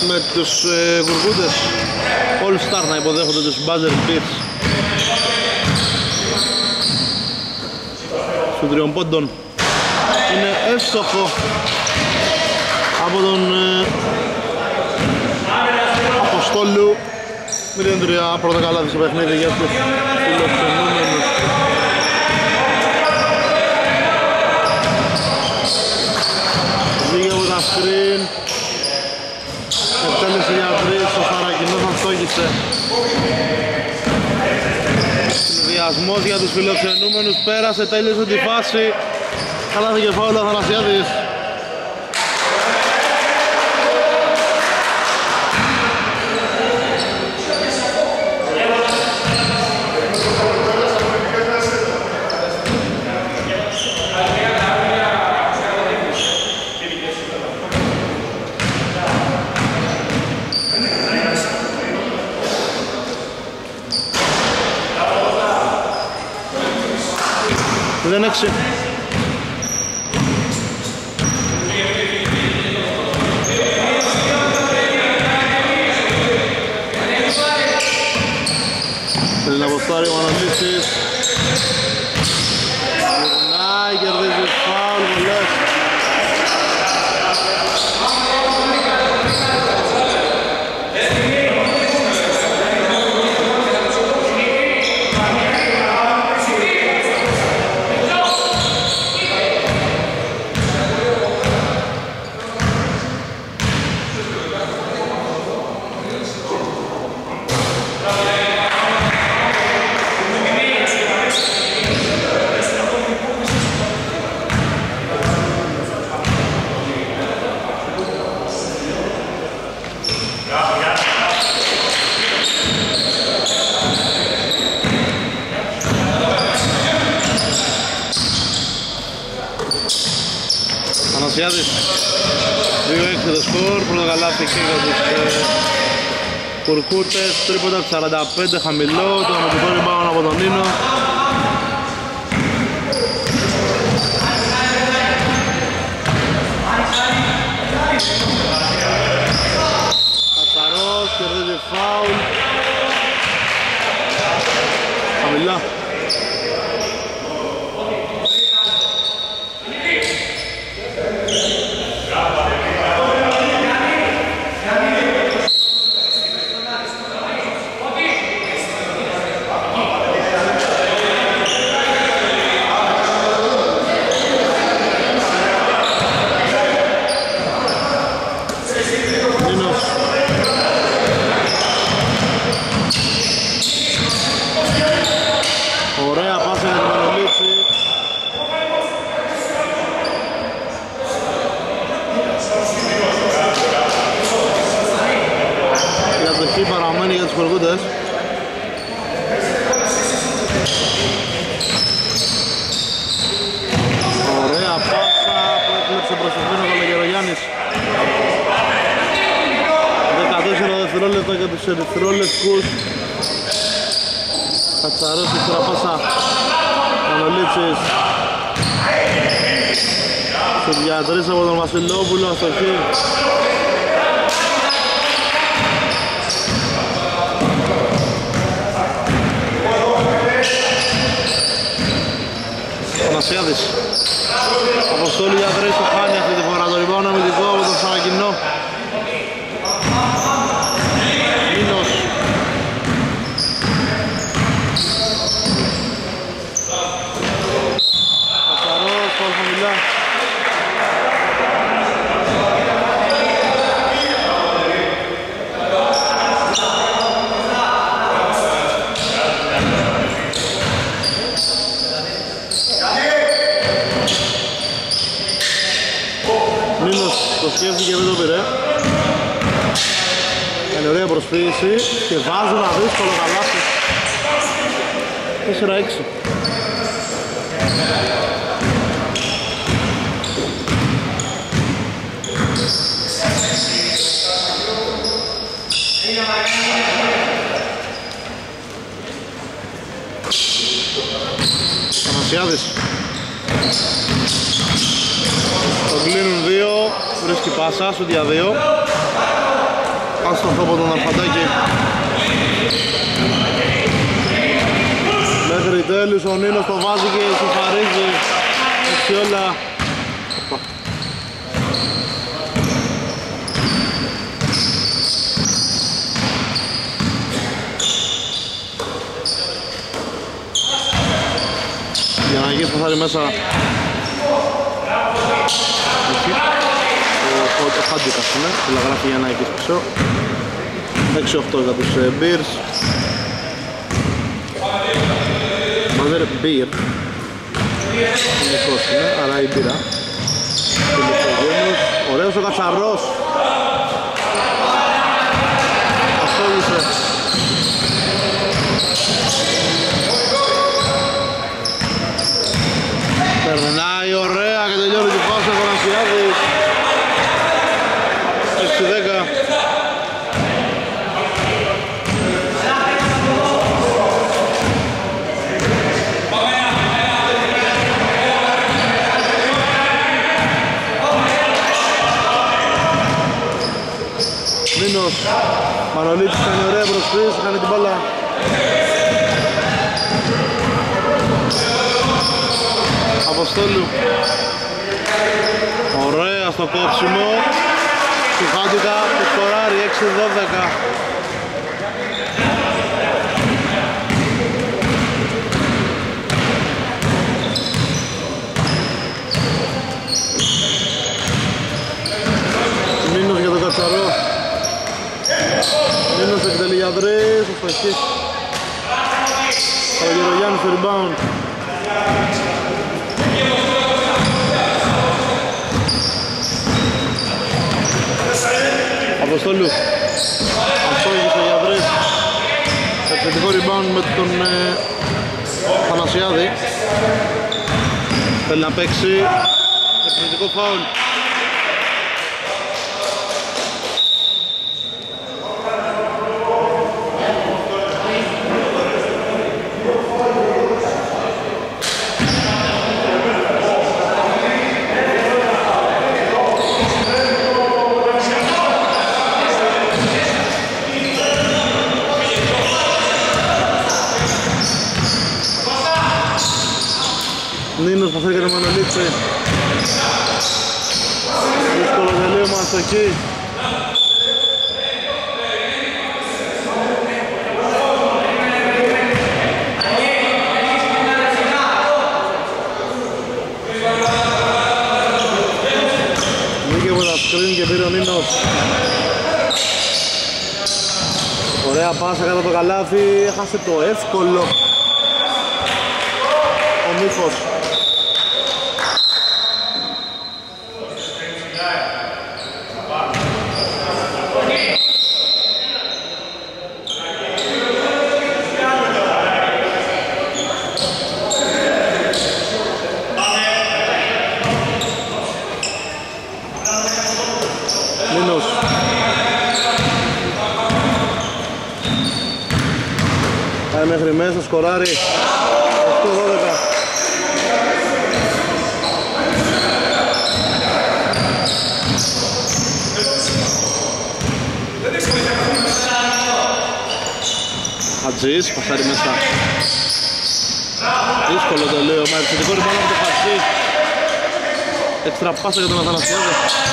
με τους Γουργούντες All Star να υποδέχονται τους Buzzer Beats στους τριών πόντων. Είναι εύστοχο από τον Αποστόλου. 0-3 πρώτα καλάθι στο παιχνίδι για τους φιλοξενούμενους. Βγήκε από τα screen. Εκτέλεση για 3, ο Σαρακινός θα στόχισε. Συνδυασμός για τους φιλοξενούμενους, πέρασε, τέλειωσε τη φάση. Καλάθι και φάουλ ο Αθανασιάδης. Δεν έξι. Θέλει να αποστάρει ο Μανολίτσης. Γυρνάει, κερδίζει φάουλ, βολές. Ανασιάδης 2-6 το σκορ, πρώτο καλάθι και για τους Κουρκούτες, τρίποτα 45 χαμηλό, το αμυντικό rebound από τον Νίνο. Κατσαρός, κερδίζει φάουλ. Χαμηλά. Παραμένει για τους Κουρκούτες. Ωραία πάσα που έκλεψε προσωπήν ο Καλογερογιάννης. 14 δευτερόλεπτα για τους ερυθρόλευκους. Κατσαρός εξτρα πάσα. Μανολίτσης. Στο διατρής από τον Βασιλόπουλο, αστοχή. Ανασιάδης. Αποστόλου για τρεις, το χάνει αυτή τη φορά το rebound αμυντικό από τον Σαρακινό. Νίνος. Κατσαρός, φάουλ χαμηλά. Το σκέφτηκε και δεν το πήρε. Είναι ωραία προσποίηση και βάζουν ένα δύσκολο καλάθι. 4-6. Ανασιάδης. Το κλείνουν δύο, βρίσκει πάσα, σου δια δύο. άστοχο από τον Αρφαντάκη. Μέχρι τέλους ο Νίνος το βάζει και σοφαρίζει. Έτσι όλα. Γιανναγής που θα είναι μέσα. Ο Χάντζικας είναι, τηλεγράφει Γιανναγής πίσω. 6-8 για τους Bears. Μάζερ Beer. Μικρός είναι, άρα η μπύρα. Ωραίος ο Κατσαρός. Ασόλυσε. Περνάει ωραία και τελειώνει την πάσα ο Θανασιάδης. 6-10. Νίνος, Μανολίτης κάνει ωραία προσφύση, χάνει την μπάλα. Αποστόλου. Ωραία στο κόψιμο του Χάντικα που σκοράρει 6-12. Νίνος για τον Κατσαρό. Νίνος εκτελεί για τρεις, ο Σταχής. Ο Γερογιάννης στο rebound. Αποστόλου. Αστόγησε για τρεις. Εξαιρετικό rebound με τον Θανασιάδη. Θέλει να παίξει. Εξαιρετικό φάουλ. Νίνος που φέρει και το Μανολίτση. Δύσκολο τελείωμα στο εκεί. Βγήκε από τα σκριν και πήρε ο Νίνος. Ωραία πάσα κατά το καλάθι, έχασε το εύκολο ο Μίχος. Μέχρι μέσα, σκοράρει 8-12. Χατζής, πασάρει μέσα. Δύσκολο τελείωμα, επιθετικό rebound από το Χατζή. Έξτρα πάσα για τον Αθανασιάδη.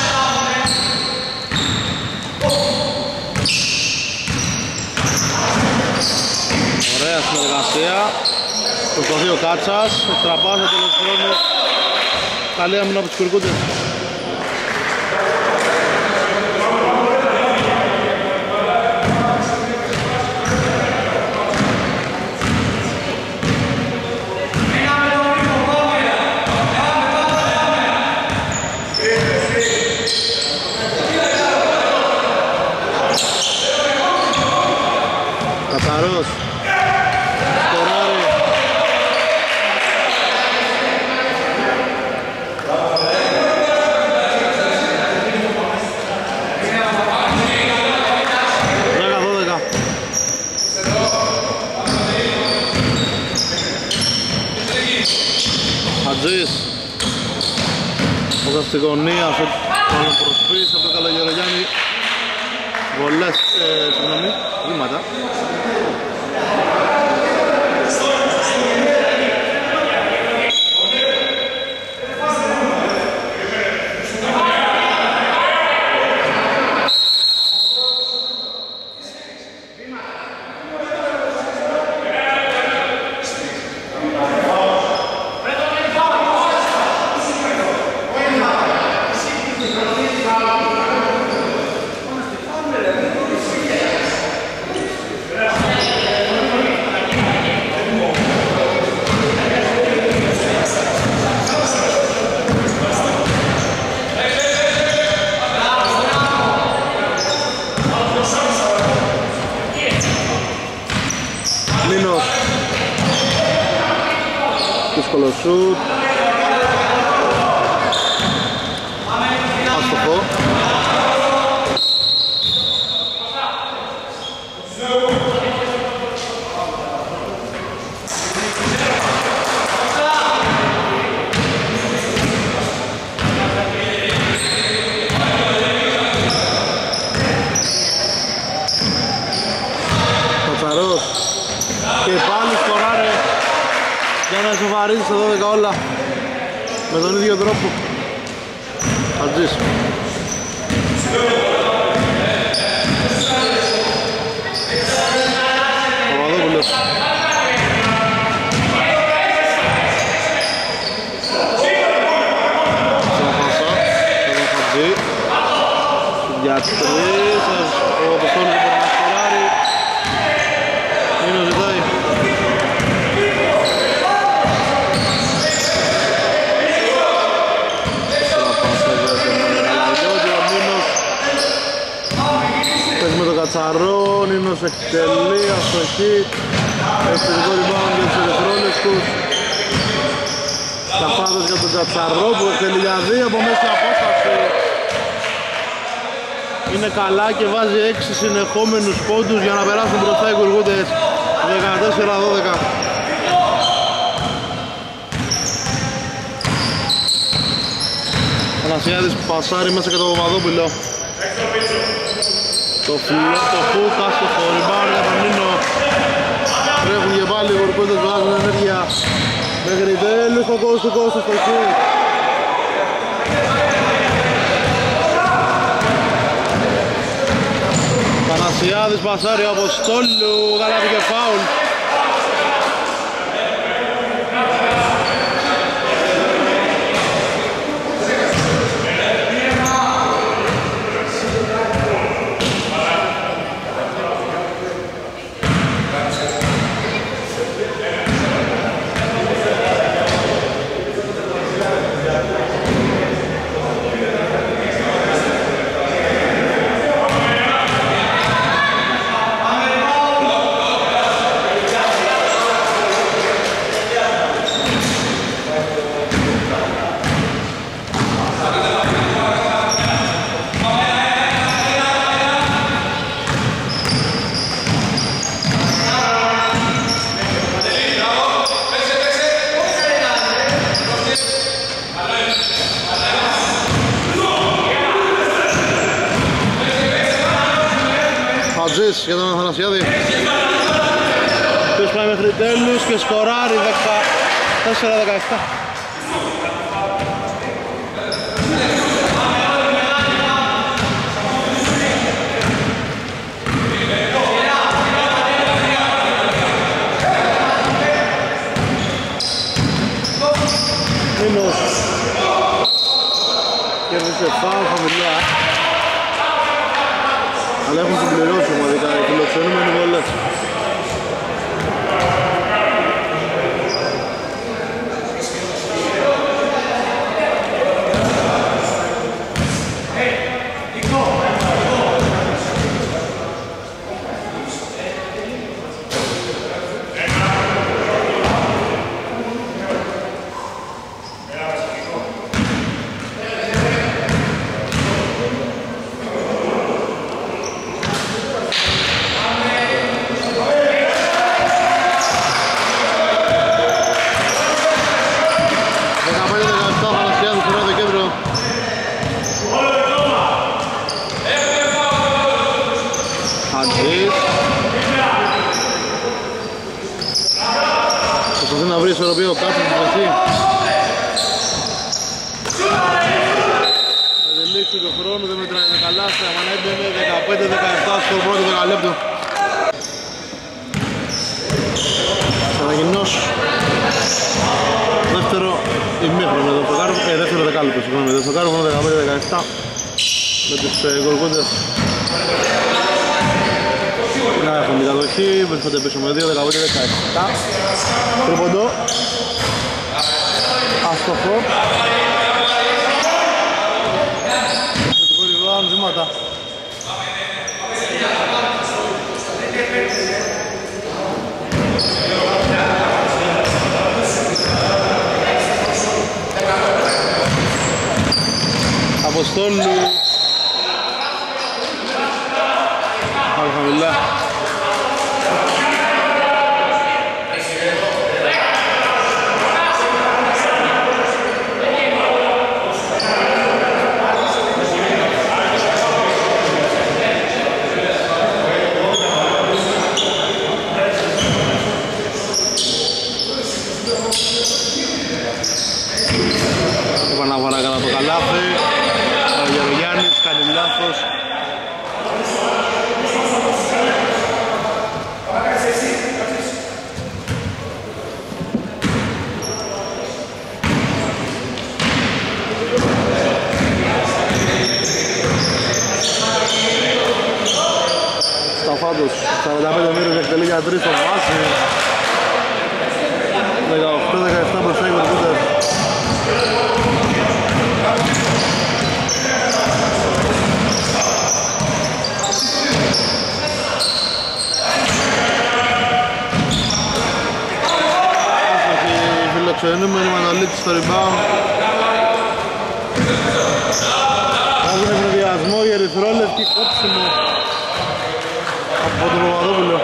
Ωραία συνεργασία. Προσπαθεί ο Κάτσας. Έξτρα πάσα τέλος χρόνου. Καλή άμυνα από τους Κουρκούτες. Κατσαρός. Σκοράρει. Χατζής. Μέσα στη γωνία, στον προσπίση από τον Καλογερογιάννη. βολές, συγγνώμη, βήματα. Δύσκολο σουτ. Άστοχο. Κατσαρός. Και πάλι σκοράρε για να σοβαρίζει στα 12 όλα με τον ίδιο τρόπο. Χατζής. Παπαδόπουλος. Ξαναπάσα για τον Χατζή. Για 3, ο Αποστόλης μπορεί να σκοράρει. Μήνος ζητάει. Με τον Κατσαρό, Νίνος εκτελεί, αστοχή, ευθερικό rebound για τους Ερυθρόλευκους. Καφάδος για τον Κατσαρό που εκτελεί για 2 από μέση απόσταση. Είναι καλά και βάζει 6 συνεχόμενους πόντους για να περάσουν μπροστά οι Κουργούντες 14-12. Ανασιάδης που πασάρει μέσα και το Παπαδόπουλο. Το φούκ, άστοχο, rebound για τον Νίνο. Τρέχουν και πάλι οι Κουργούντες, βγάζουν ενέργεια μέχρι τέλους το κόστος στο χέρι. Πανασιάδης πασάρει ο Αποστόλου, γαλάτι και φάουλ. Χατζής για τον Αθανασιάδη. Ποιος πάει μέχρι τέλους και σκοράρει 14-17. Νίνος κέρδισε φάουλ χαμηλά, αλλά έχουν συμπληρώσει ομαδικά οι φιλοξενούμενοι βολές. Χατζής. Προσπαθεί να βρει ισορροπία ο Κάτσος στην φασί. Θα τελείξει το χρόνο, δεν μετράει καλά. Στραμμαν έμπαινε 15-17 στο πρώτο δεκαλέπτο. Σαραγινός. Δεύτερο ημίχρονο εδώ στο κάρβο, δεύτερο δεκάλεπτο, συγγνώμη, εδώ στο κάρβο 15-17 με τους Γοργούντες να έχουν την κατοχή, βρίσκονται πίσω με 2-15-17 τρίποντο άστοχο θετικό rebound, βήματα Αποστόλου πάλι χαμηλά επαναφορά κατά το καλάθι. Ο Γερογιάννης κάνει λάθος. Σταφάντος, 45 μοίρες εκτελεί για 3 στο βάση. 18-17 μπροστά οι Γοργούντες. Φιλοξενούμενοι Μανολίτης στο rebound. Βάζουν ευρωδιασμό για ερυθρόλευκη κόψιμο από τον Παπαδόπουλο.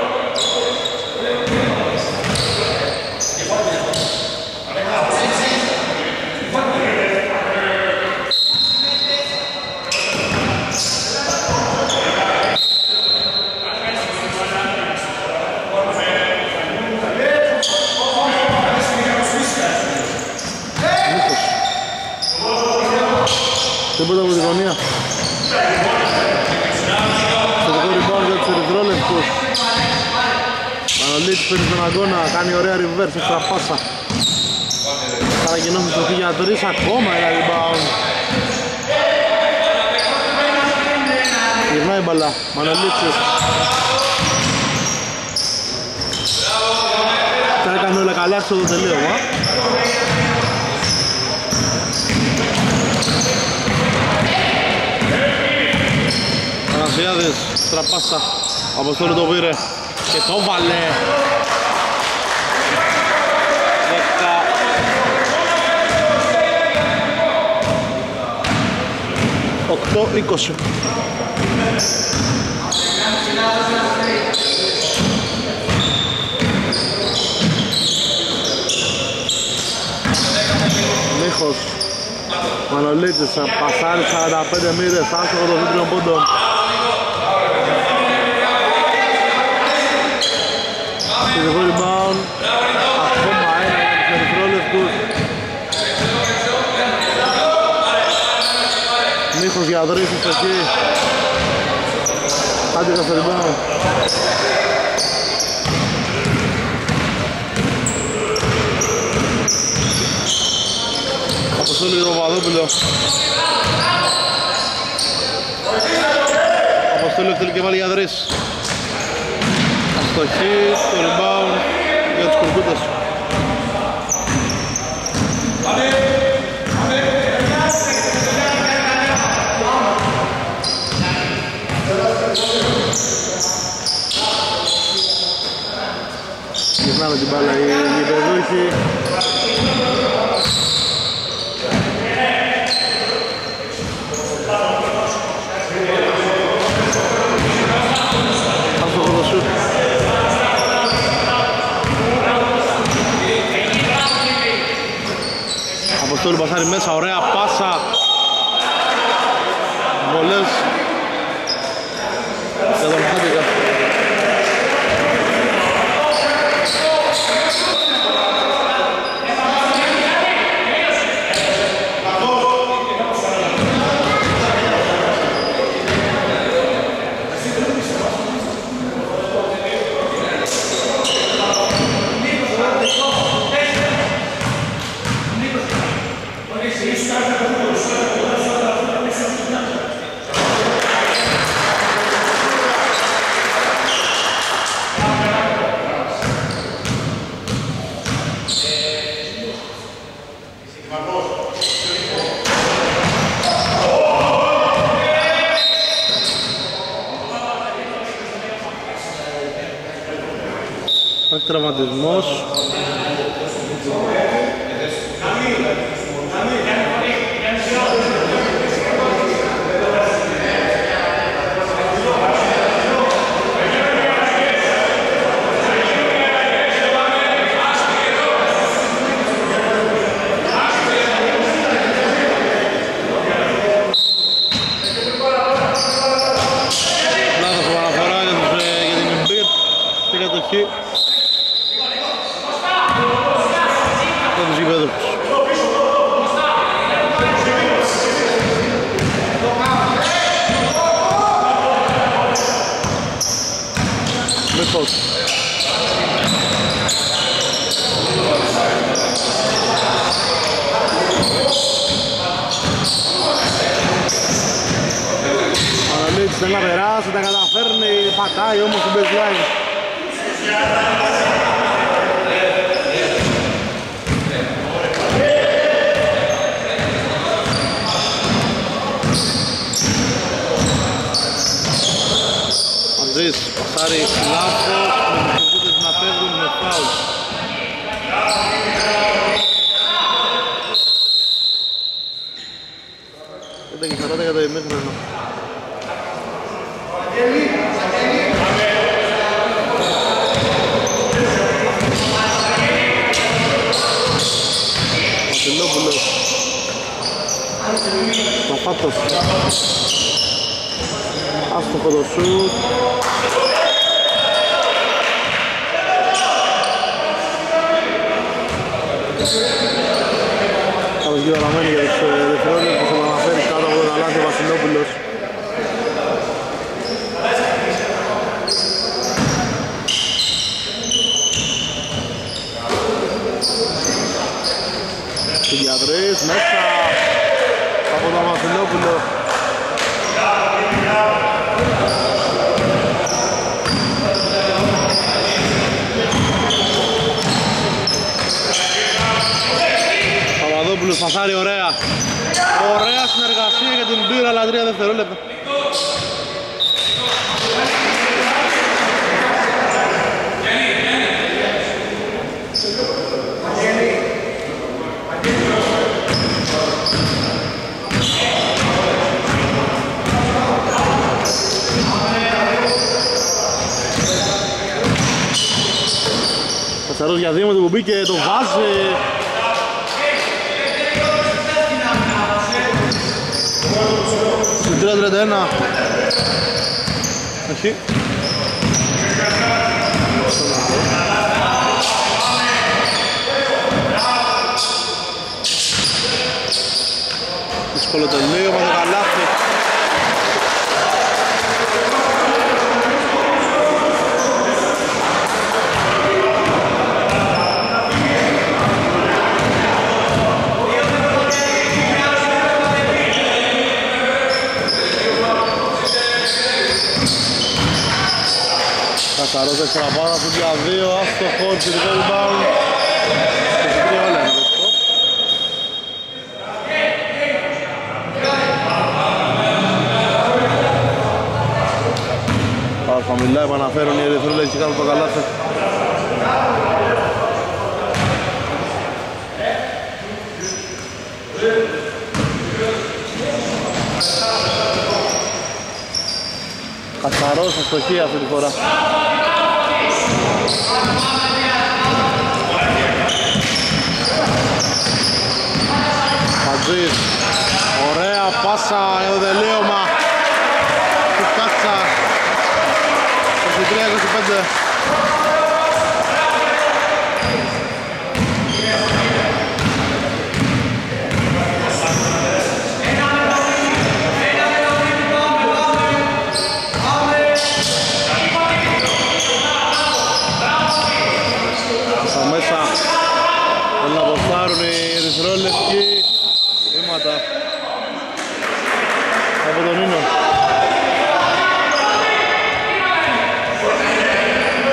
Τίποτα από τη γωνία. Θετικό rebound για τους ερυθρόλευκους. Μανολίτης παίρνει τον αγώνα, κάνει ωραία reverse, έξτρα πάσα. Καραγινός στο για 3, ακόμα ένα rebound. Γυρνάει μπαλά, Μανολίτης. Τα έκανε όλα καλά στο τελείωμα. Ανασιάδης, τραπάσα, Αποστόλου το πήρε και το βάλε. 18-20. Μίχος Μανολίτης, πασάρει 45 μοίρες, άστοχο το βίντεο πόντο. Θετικό rebound, ακόμα ένα για τους ερυθρόλευκους. Μίχος για δρύσους εκεί. Άντικα στο rebound. Αποστόλου για τον Παπαδόπουλο. Αποστόλου θέλει και βάλει για δρύς. Αστοχή, το rebound για τους Γοργούντες. Γυρνάμε την μπάλα οι γηπεδούχοι. Άστοχο το σουτ. Αποστόλου πασάρει μέσα, ωραία πάσα. Βολές για τον Χάντικα. Υπάρχει τραυματισμός. Θέλει να περάσει, τα καταφέρνει, πατάει όμως την baseline. Αντζής, πασάρει λάθος, με τους κούπες να φεύγουν με φάουλ. Δεν έχει 40 για το ημίχρονο. Βασιλόπουλος, Παπάτος, άστοχο το σουτ. Καλώς γυραμένη για τους δευτερόλεπτους που θα αναφέρει κάτω από τον αλάθη ο Βασιλόπουλος. Κυριατρής μέσα από τον Βασιλόπουλο. Παπαδόπουλος πασάρει ωραία. Ωραία συνεργασία για την πύρα, αλλά 3 δευτερόλεπτα. Κασαρός για 2 με το που μπήκε, το βάζει. Στην 3-31. Όχι. Δύσκολο τελείωμα, το καλάθι. Κασαρός έξτρα πάνω από για 2, άστοχο, τελικό rebound. 23 όλα είναι το σκορ. Πάρα χαμηλά επαναφέρουν οι ερυθρόλεπτοι κάτω από το καλάθι. Κασαρός αστοχή αυτή τη φορά. Χατζής, ωραία πάσα για το τελείωμα του Κάτσα. 23-25. Μέσα θέλουν να αποστάρουν οι ερυθρόλευκοι. Βήματα από τον Ίνο.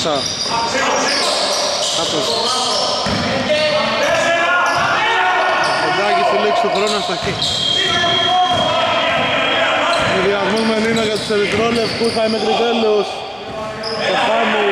μέσα. Κάτω. Εντάκι στη λήξη του χρόνου αστοχή. Διασμός με Νίνο για τους ερυθρόλευκους, είχαμε μέχρι τέλους. Το χάνει.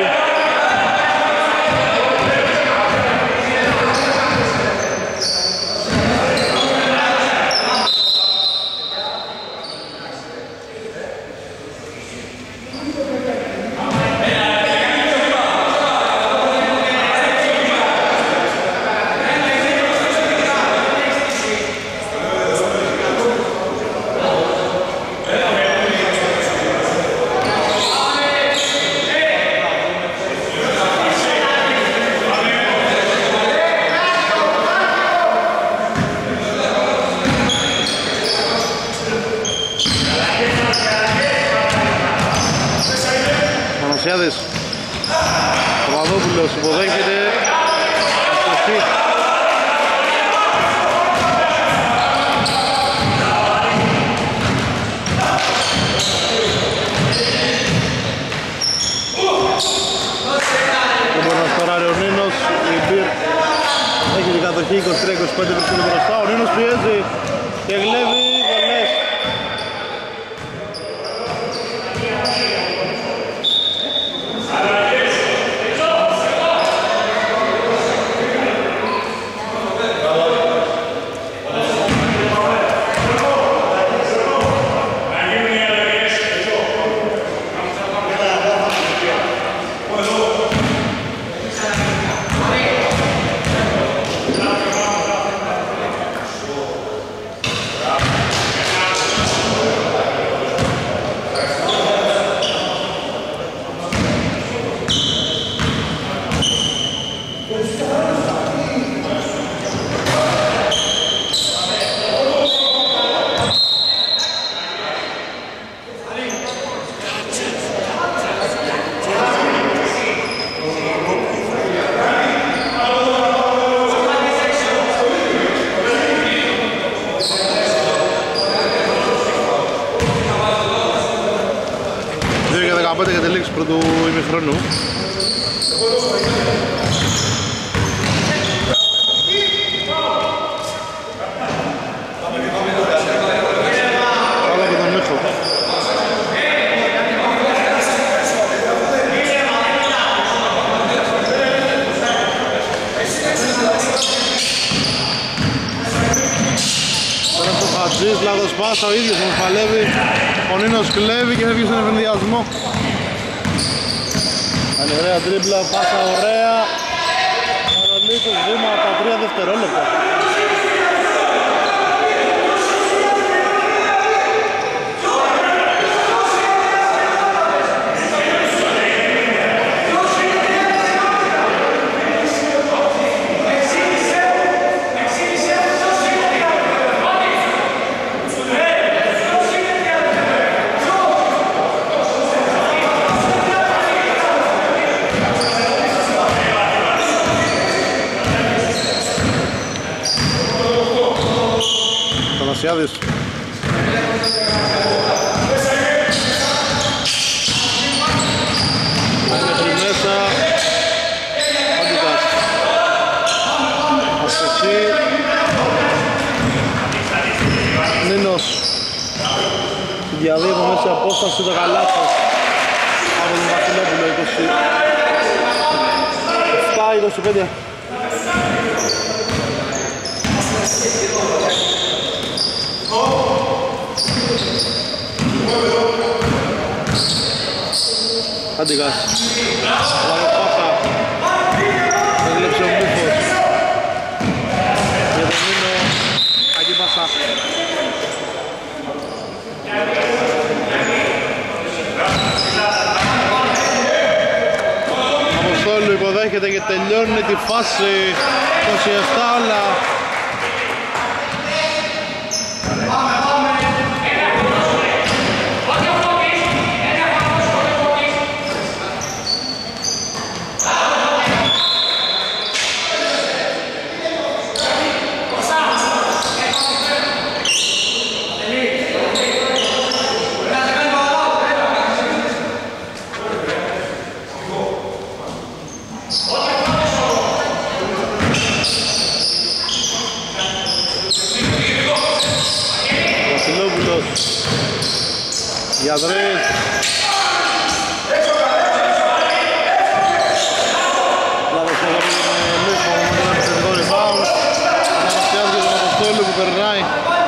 Ανασιάδης, ο Παπαδόπουλος υποδέχεται αστοχή. Δεν μπορεί να σκοράρει ο Νίνος, η Μπυρ έχει την κατοχή 23-25 βρίσκεται μπροστά, ο Νίνος πιέζει και γλεύει βολές. Για τη λήξη πρώτου ημιχρόνου. Όλα από τον Μίχο. Τώρα στο Χατζής, λάθος πάσα, ο ίδιος μας παλεύει. Ο Νίνος κλέβει και φεύγει στον ευενδιασμό. Κάνει ωραία τρίμπλα, πάσα ωραία. Μαρολίκος βήμα από τα 3 δευτερόλεπτα. Ανασιάδης. Μέχρι μέσα. Αντικάς. Αστοχή. Νίνος. Διαδίδω μέσα απόσταση το καλάθος. Από τον Βασιλόπουλο 27-25. Αντικάς. Πάσα. Έκλεψε ο Μπούφος. Για τον Νίνο. Κακή πάσα. Αποστόλου υποδέχεται και τελειώνει τη φάση. 27 όλα. Βασιλόπουλος για τρεις. Λάβος Παγωνίδη με Λίφο, με ένα επιθετικό rebound. Αναστιάζει για τον Αποστόλου που περνάει.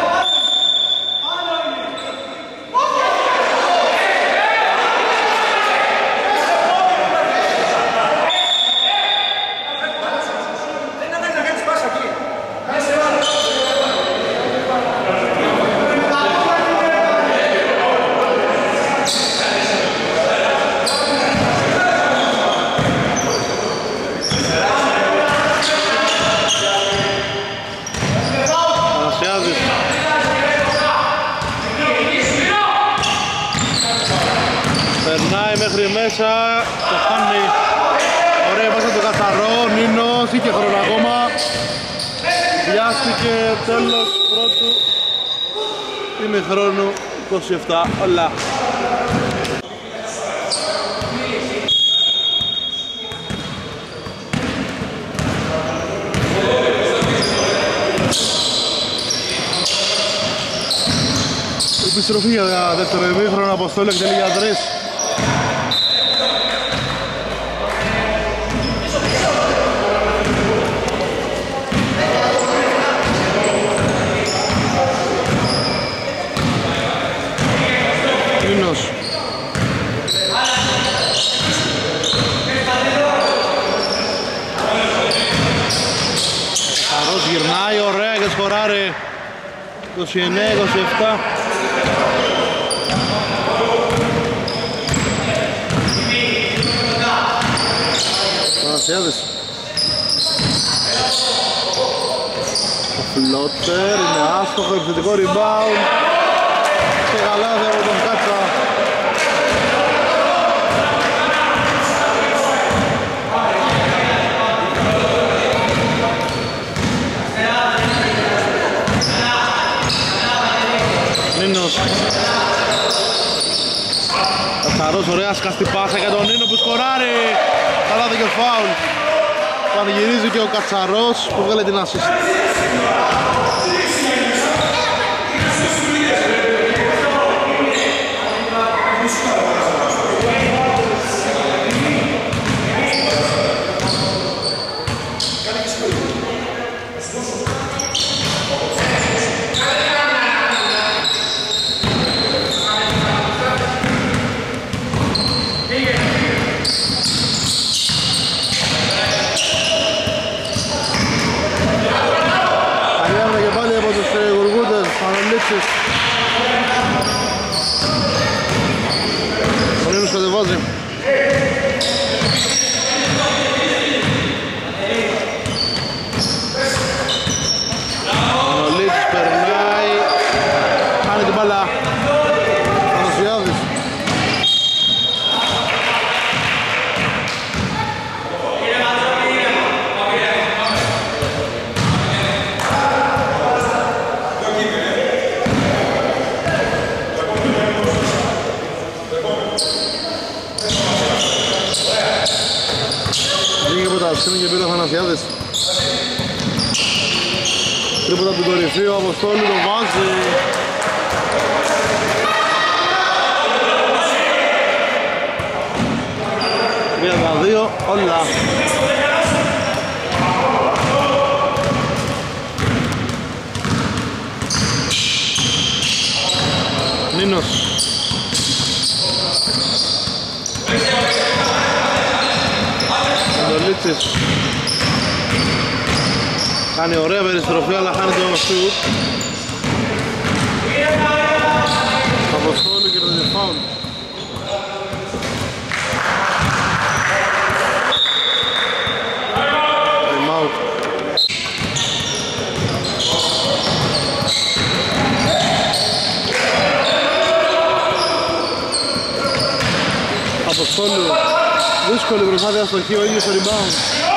Περνάει μέχρι μέσα, το χάνει. Ωραία μέσα το Κατσαρό, Νίνος, είχε χρόνο ακόμα. Βιάστηκε, τέλος πρώτου ημιχρόνου 27 όλα. Επιστροφή για δεύτερο ημίχρονο, Αποστόλου εκτελεί για τρεις. Νίνος. Χαρός γυρνάει, ωραία και σκοράρει. 29-27. Πανασιάδης. Ο Φλότερ είναι άστοχο, επιθετικό rebound και καλάθι από τον Κάτσα. Νίνος. Καθαρός, ωραία σκαστή πάσα για τον Νίνο που σκοράρει. Καλάθι και φάουλ. Πανηγυρίζει και ο Κατσαρός που βγάλε την assist. Ο Νίνος κατεβάζει. Ο Λίτσης περνάει. Κάνει την μπάλα. Πανασιάδης. Σκύνει και πήρε ο Θανασιάδης. Τρίποτα από την κορυφή, ο Αποστόλου το βάζει. Μία τα δύο, όλα. Νίνος. Λίτσης. Κάνει ωραία περιστροφή αλλά χάνει το σουτ. Αποστόλου και το φάουλ. Time out. Αποστόλου. Δύσκολη προσπάθεια στο χείο, ίδιος το rebound.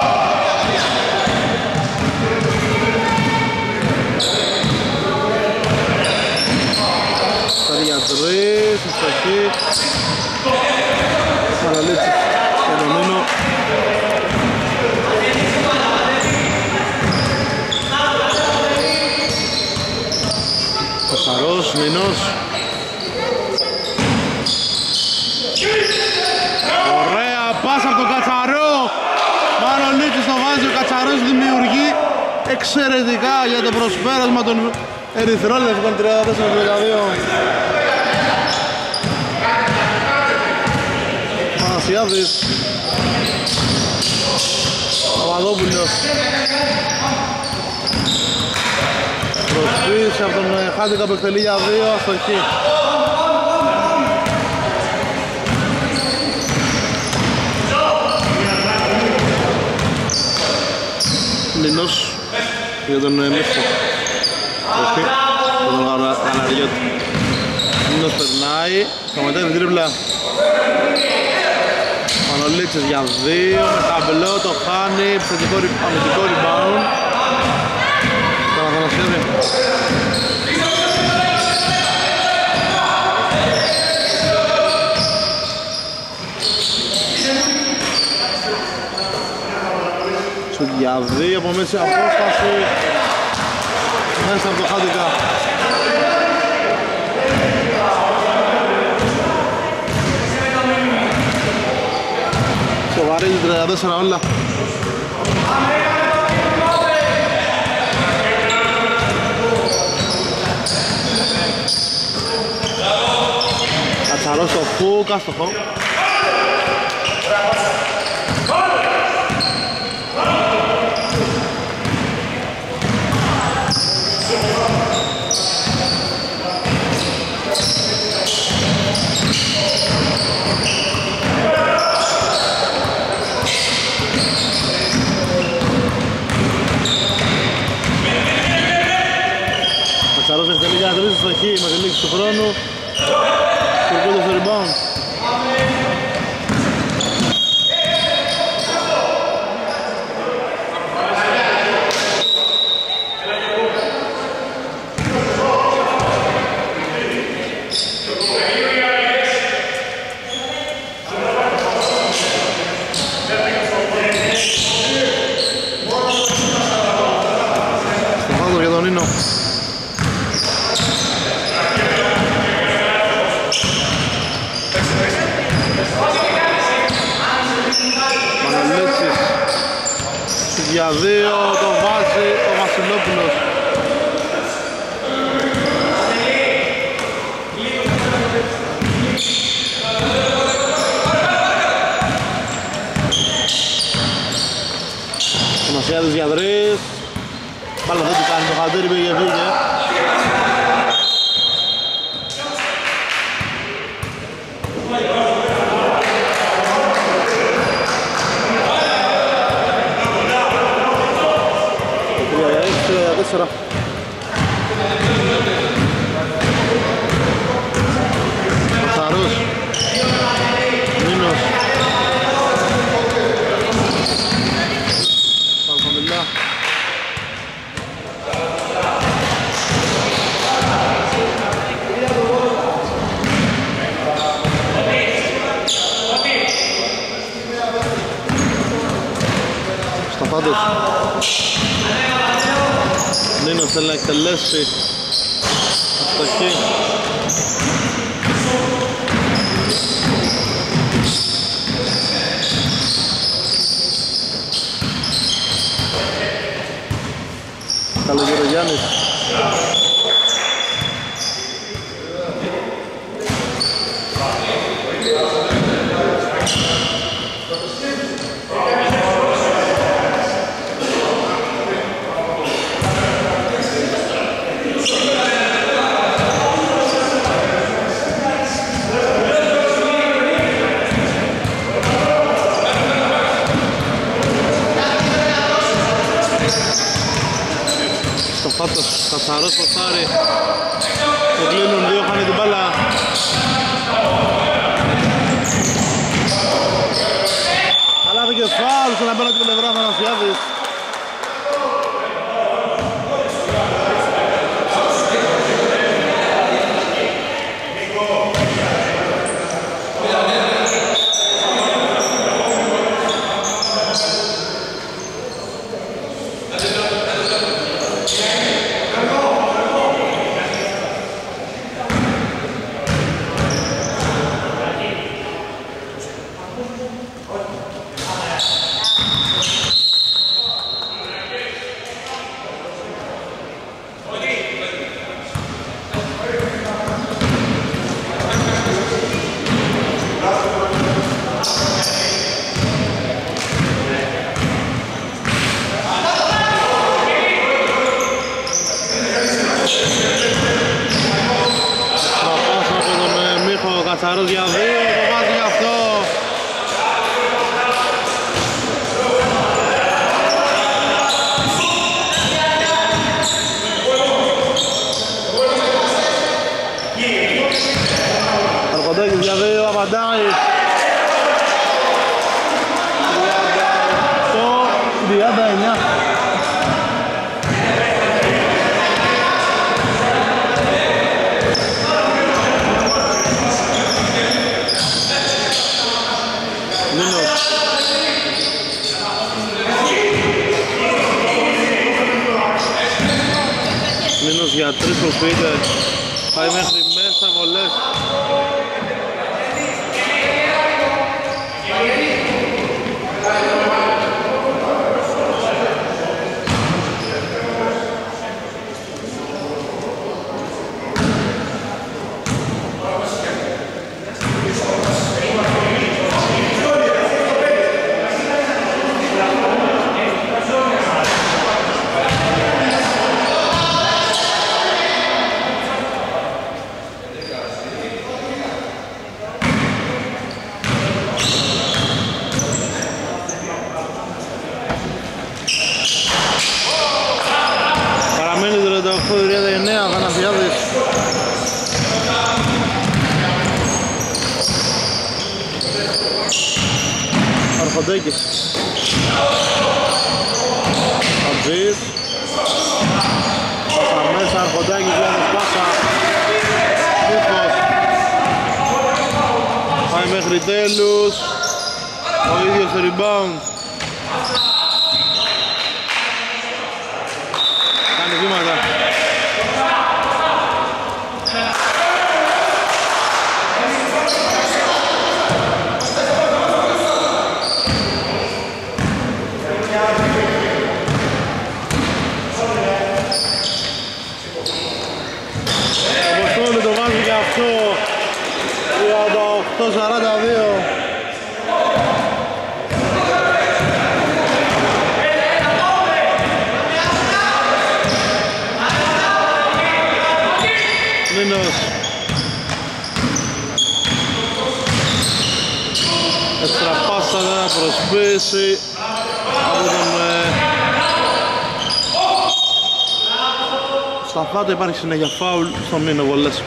Στάρει για τρεις, αστοχή. Παραλίτσης και τον Νίνο. Λινός. Ωραία πάσα από τον Κατσαρό. Μανολίτης το βάζει, ο Κατσαρός δημιουργεί εξαιρετικά για το προσπέρασμα των ερυθρόλευκων 34-32. Πανασιάδης. Παπαδόπουλος. Προσφύση από τον Χάντικα που εκτελεί για 2, αστοχή. Λινός για τον Μίσκο. Όχι, για τον Γαλαριώτη. Λινός περνάει, σταματάει την τρίπλα. Μανολίτσες για 2, με ταμπλό, το χάνει, αμυντικό rebound. Τον Αθανασιάδη. Σουτ για 2 από μέση απόσταση. Μέσα από το Χάντικα. Σοβαρίζει 34 όλα. Κατσαρός στο Φούκ, άστοχο. Κατσαρός εκτελεί για 3 στοχή με τη λήξη του χρόνου. Κουρκούτος στο rebound. Στεφάνος για τον Νίνο. Μανολίτσης για 2, το βάζει ο Βασιλόπουλος. Μασιάδης για 3. Πάλι δεν του κάνει το χαντήρι, πήγε. Κατσαρός. Νίνος. Παπαμιλά. Σταφάντος. Νίνος θέλει να εκτελέσει. Αστοχή. Καλογερογιάννης. Στοφάτος, Κατσαρός ποστάρει. Το κλείνουν 2, χάνει την μπάλα. Χαλάθηκε φάουλ στον απέναντι πλευρά Θανασιάδης. Κατσαρός για 2, το βάζει γι' αυτό. Αρκοντέκης για 2, απαντάει. 38-39. Μήνος για 3 προσποιείται. Πάει μέχρι μέσα βολές. Αρκοντέκης Αντζής πάσα μέσα, Αρκοντέκης λάθος πάσα Μήπως πάει μέχρι τέλους ο ίδιος το rebound κάνει βήματα. Το βάζει και αυτό 38-42. Μήνος Εστραπάσα να προσπίσει από τον Σταφάτο. Υπάρχει συνέχεια φάουλ στο Μήνο βολές.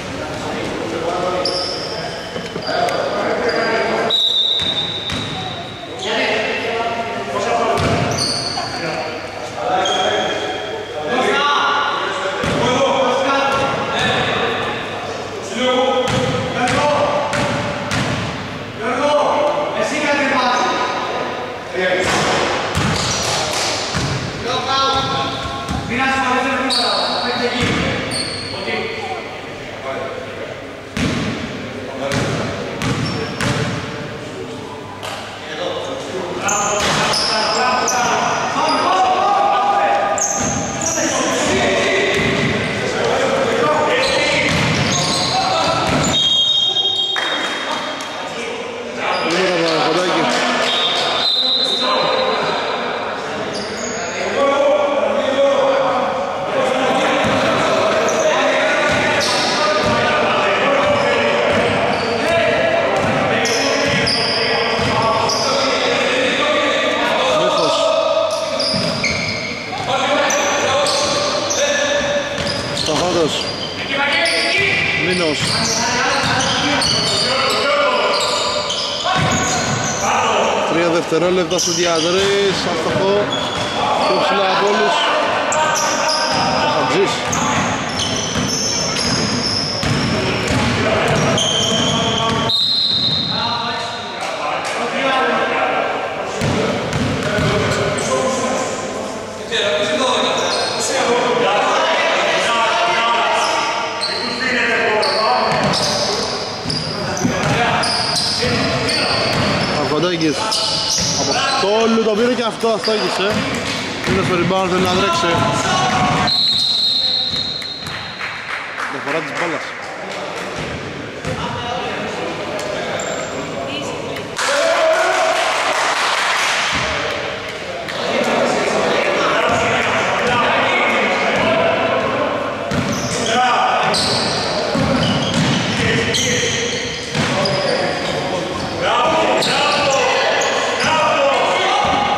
Μήνος 3 δευτερόλεπτα στο διαδρύς, αστοχό, πιο ψηλά από όλους ο Χατζής. Αρκοντέκης από Στόλου, το πήρε και αυτό, αστόγησε. Είναι στο rebound, θέλει να τρέξει. Διαφορά της μπάλας.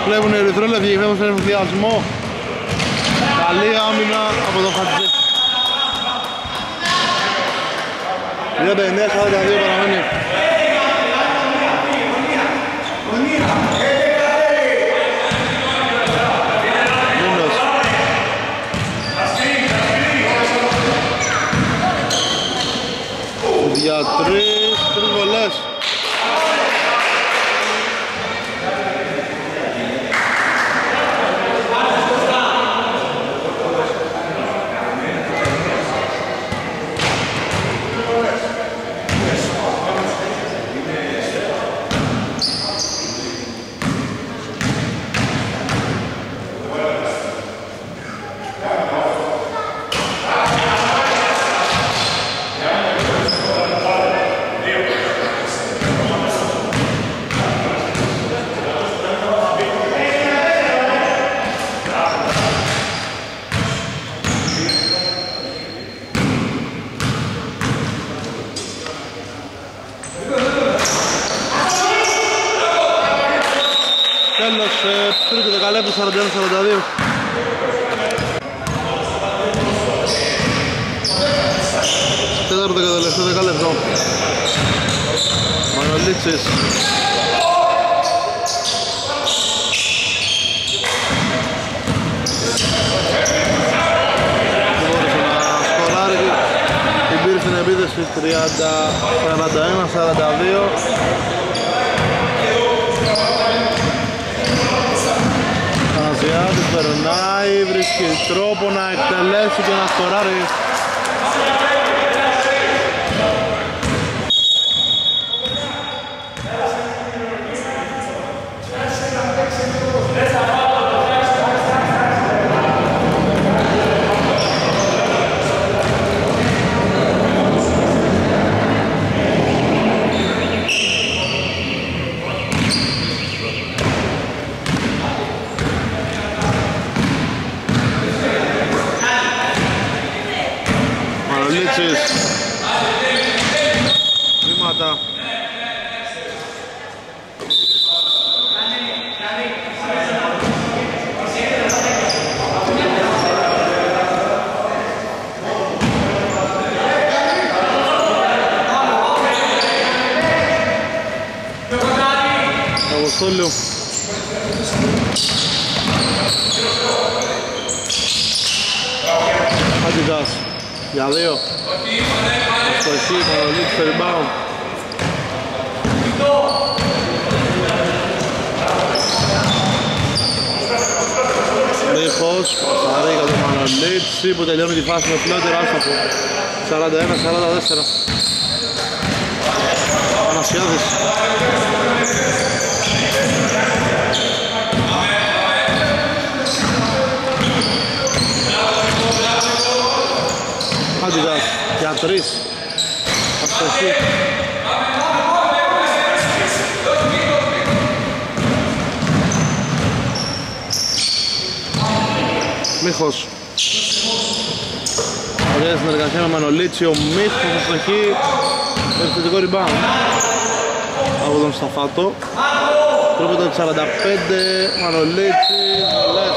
Βλέπουν οι ερυθρόλευκοι και φεύγουν στον ενθουσιασμό. Καλή άμυνα από τον Χατζή. 39-42 παραμένει. Μήνος. Για τρεις βολές. Τρίτο δεκαλέπτο, 41-42. Τέταρτο και τελευταίο δεκαλέπτο. Μανολίτσης. Δεν μπόρεσε να σκοράρει. Υπήρχε στην επίθεση 41-42. Αναζιάδης περνάει, βρίσκει τρόπο να εκτελέσει και να σκοράρει. Βήματα. Αποστόλου. Αντιδάς. Για δύο. Αστοχή, Μανολίτης στο rebound. Μίχος, πασαρί για τον Μανολίτη που τελειώνει τη φάση με φλότερ άστοχο. 41-44. Ανασιάδης. Αντιδάς, για τρεις. Αστοχή. Μίχος. Ωραία συνεργασία με Μανολίτσι, ο Μίχος αστοχή. Επιθετικό rebound από τον Σταφάτο. Τρόπεται το 45, Μανολίτσι, βολές.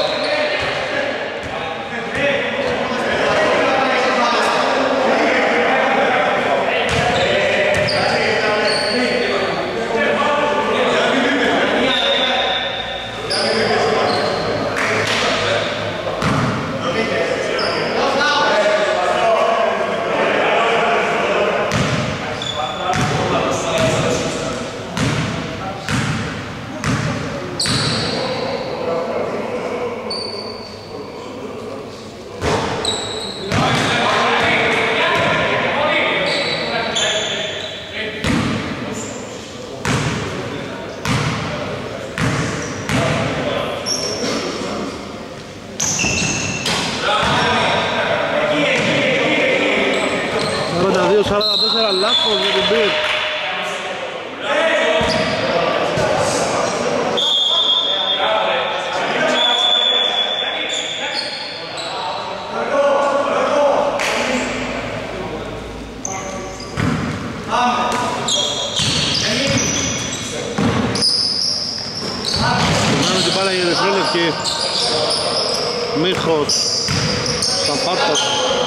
αστοχή. Μίχος Σταφάτος.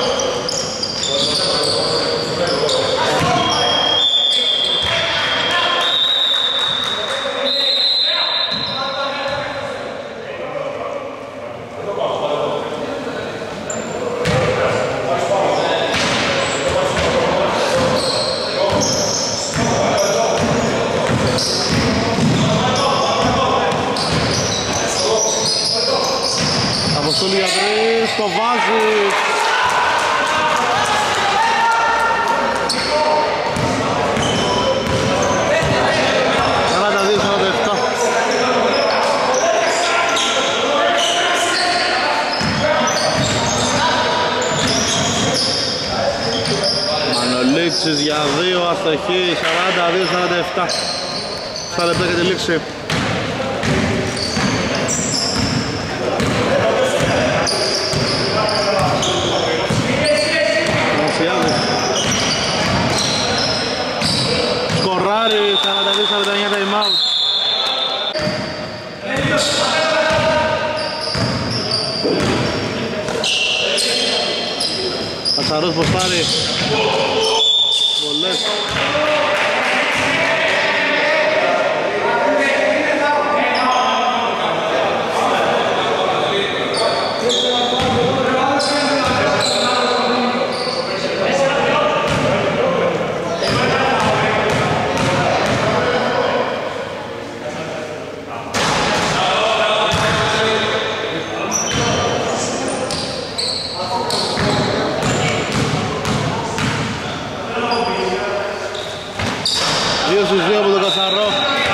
Αποστόλη για τρεις, το βάζει. Μανολίτσης για 2, αστοχή, 42-47. Στα λεπτά και τη λήξη. Σκοράρει, 42-49 time out. Κατσαρός ποστάρει. Βολές. Δύο από τον Κατσαρό.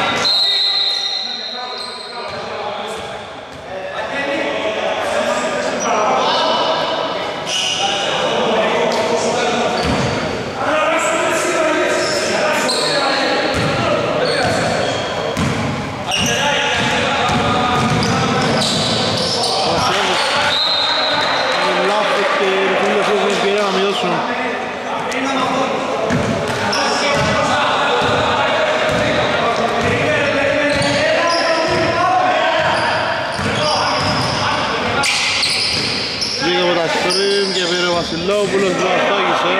Και πήρε ο Βασιλόπουλος που αστόγησε.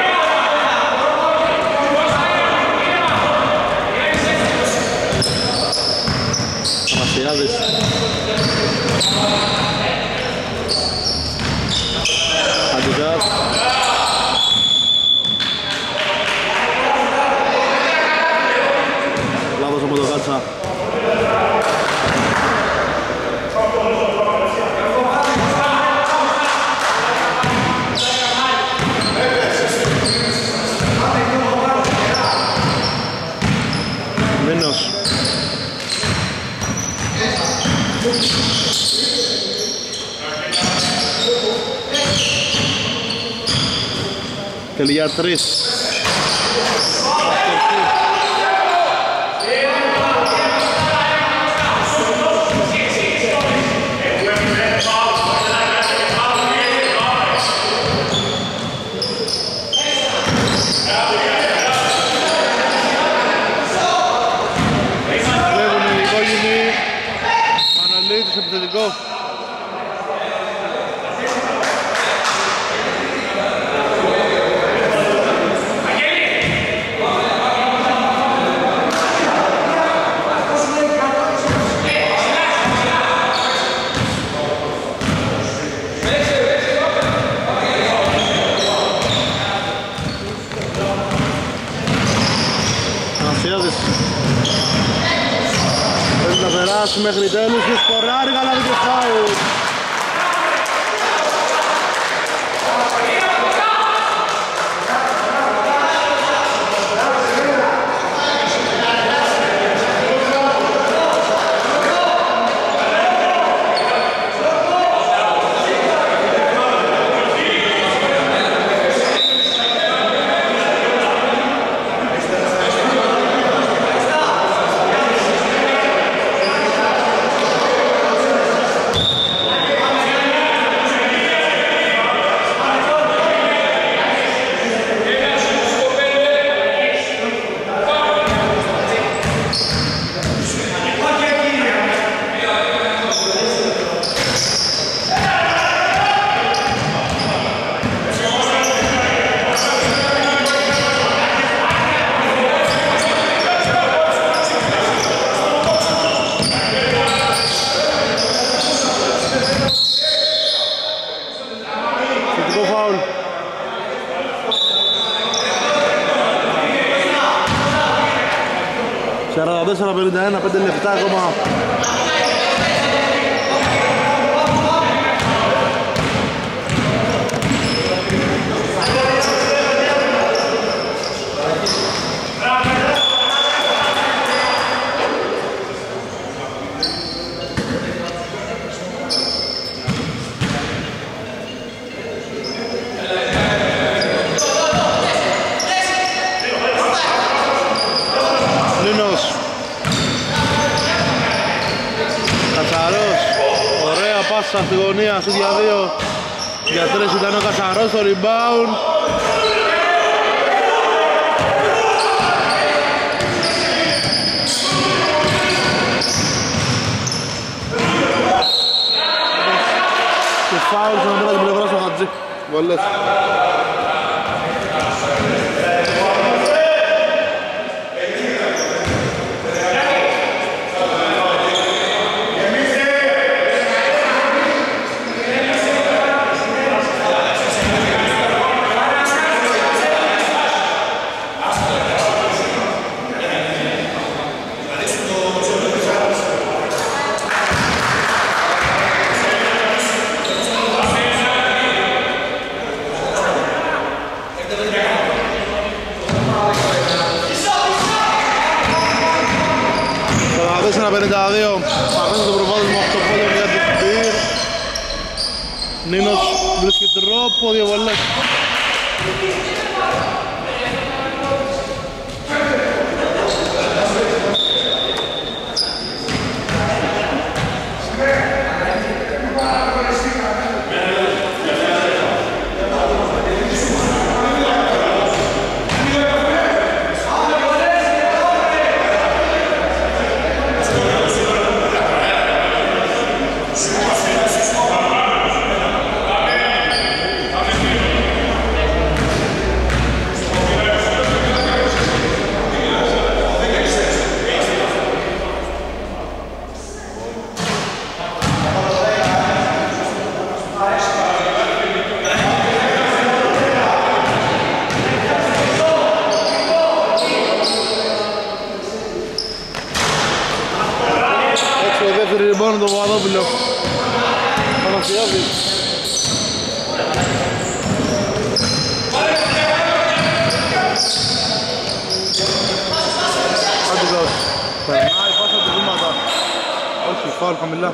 Μασιάδης. Αντιγάς. Λάθος από το Κάτσα. Μήνος. Τελειά 3. Επιθετικό. Ανασιάδης. Πρέπει να περάσει μέχρι τέλους και σκοράρει καλά με το φάουλ. 44-51, 5 λεπτά ακόμα. Στη γωνία, στη για 2 για 3 ήταν ο Κατσαρός στο rebound. Και φάουλ στον απέναντι την πλευρά στο Χατζή. Βολές. Αφήνω το προβάδισμα 8 πόντων για την Πυρ. Νίνος βρίσκει τρόπο, δύο βολές. Λοιπόν το Παπαδόπουλο Παναθιάδης. Άντιγος περνάει πάσα του βήματα. Όχι, φάουλ χαμηλά.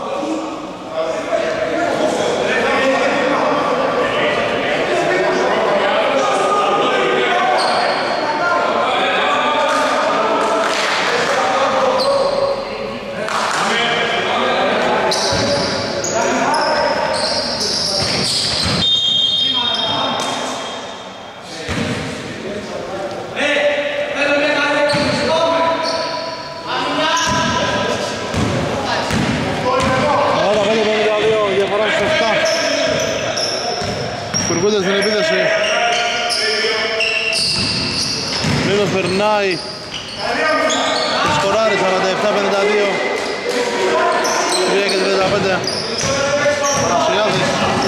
Στην επίθεση Νίνος περνάει και σκοράρει 47-52 3 και 35 Πανασιάδης.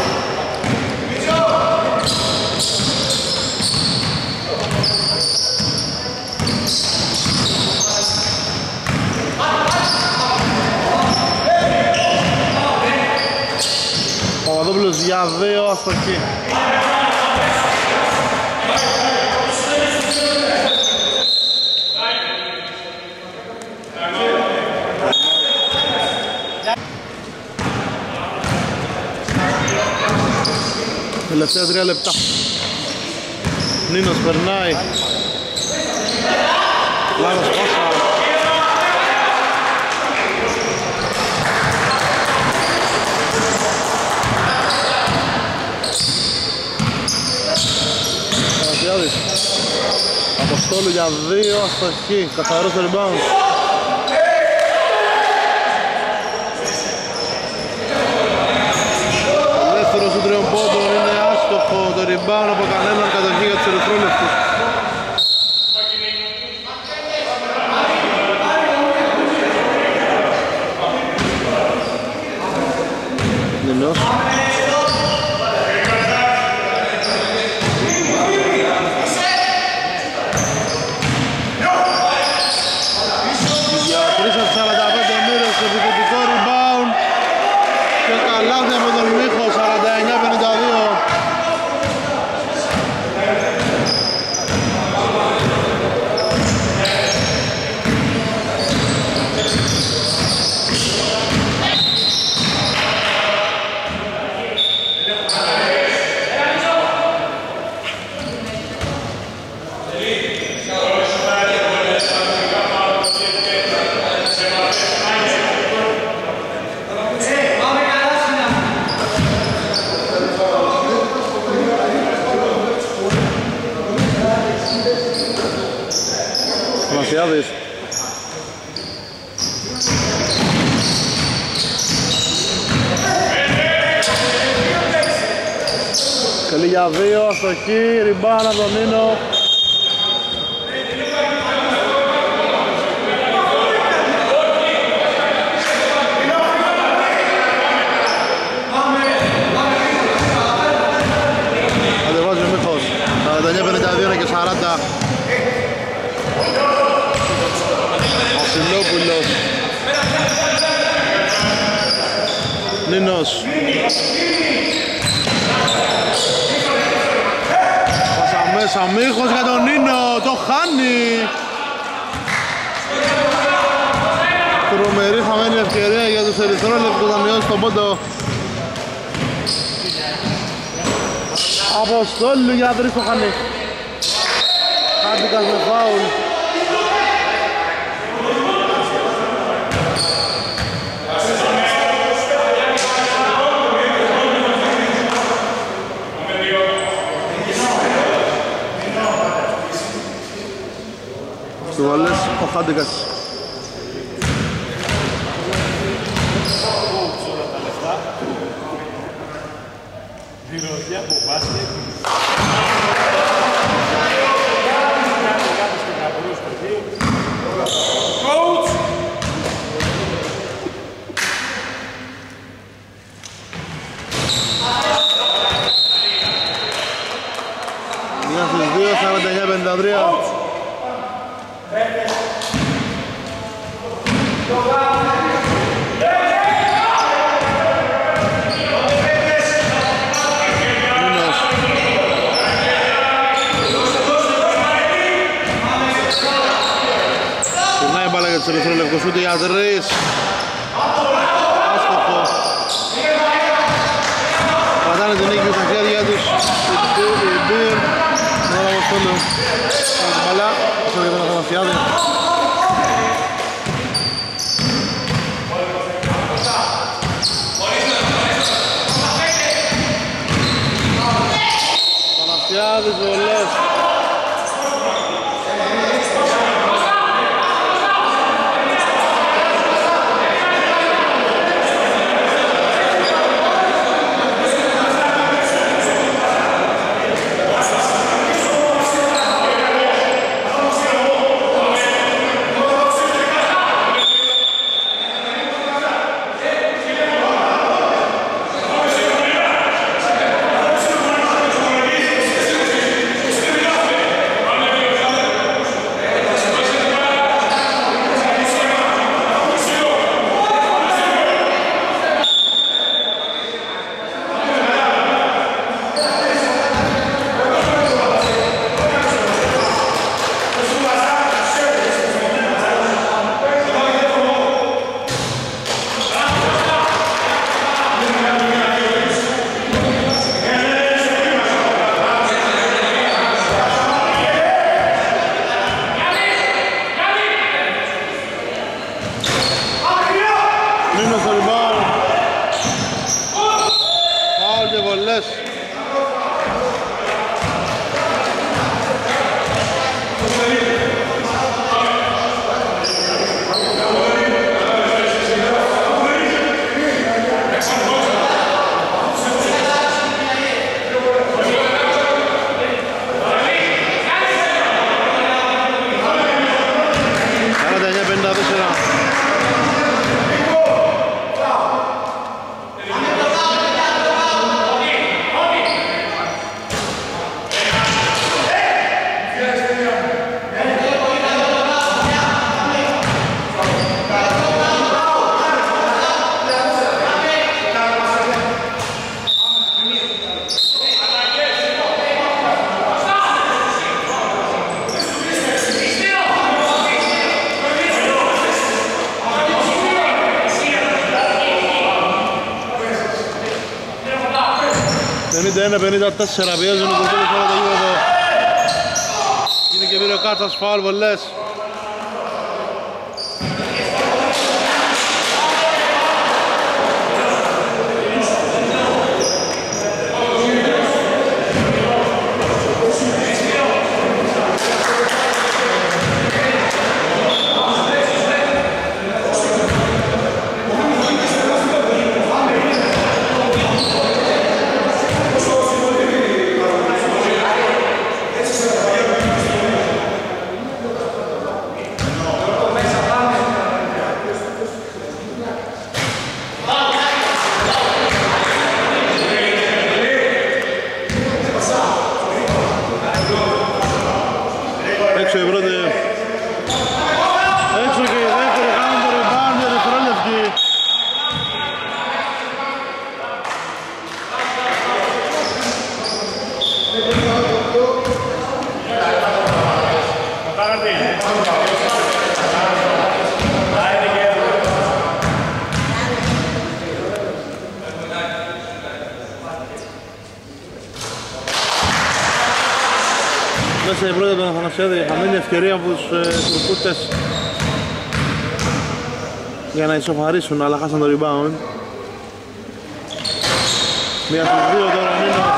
Παπαδόπουλος για 2 αστοχή. Τελευταία 3 λεπτά. Νίνος περνάει. Λάγος πάσα. Παναθιάδης. Αποστόλου για 2 αστοχή. Καθαρός το rebound. Δεύτερο σου τριών πόντων είναι άστοχο, το rebound από κανέναν, κατοχή για τους ερυθρόλεπτους. Νινός. καλάθι από τον Μίχο, 49-52. Μασιάδης. Καλή για 2, αστοχή, ριμπάν από τον Νίνο. Κατεβάζει ο Μίχος, 49-52 και 40. Βασιλόπουλος, Νίνος, πάσα μέσα, Μίχος για τον Νίνο, το χάνει. Τρομερή χαμένη ευκαιρία για τους ερυθρόλεπτους να μειώσει τον πόντο. Αποστόλου για να βρει το χάνει. Χάντικας με φάουλ. Του βάλες ο Χάντικας. Διροδιά από μπάσκετ. Μια στις 2, 49-53. τους ερυθρολευκούς, ούτε για τρεις. Άστοχο. Πατάνε την νίκη στα χέρια τους. Η Μπίρ. Τώρα από στόλο. Πάμε την μπαλά. Αυτό για τον Αθανασιάδη. Αθανασιάδης, βολές. 51-54 πιέζουν το τέλος τώρα το γήπεδο. Είναι και πήρε ο Κάτσας φάουλ βολές. Έξω η πρώτη. Έξω και η δεύτερη, κάνουν το rebound για δευτερόλεπτη. Μέσα η πρώτη από τον Αθανασιάδη, χαμένη ευκαιρία από τους τουρκούτες για να ισοφαρίσουν, αλλά χάσαν το rebound. Μία στους δύο τώρα ο Νίνος.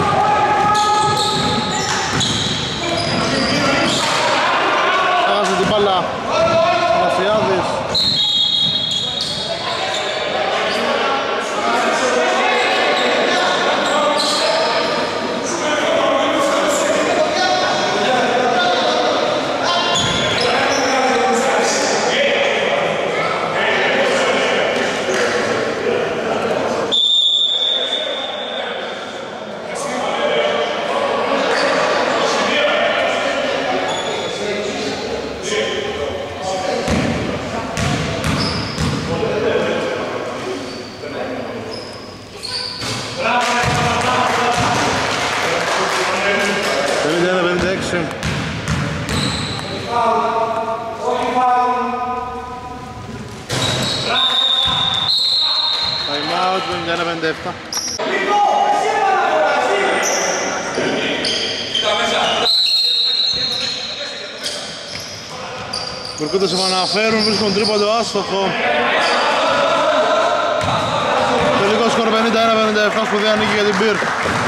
Έχασε την μπάλα ο Αθανασιάδης. Time out, 51-57. Τουρκούτες επαναφέρουν, βρίσκουν τρίποντο άστοχο. Τελικό σκορ 51-57, σπουδαία νίκη για την Μπυρ.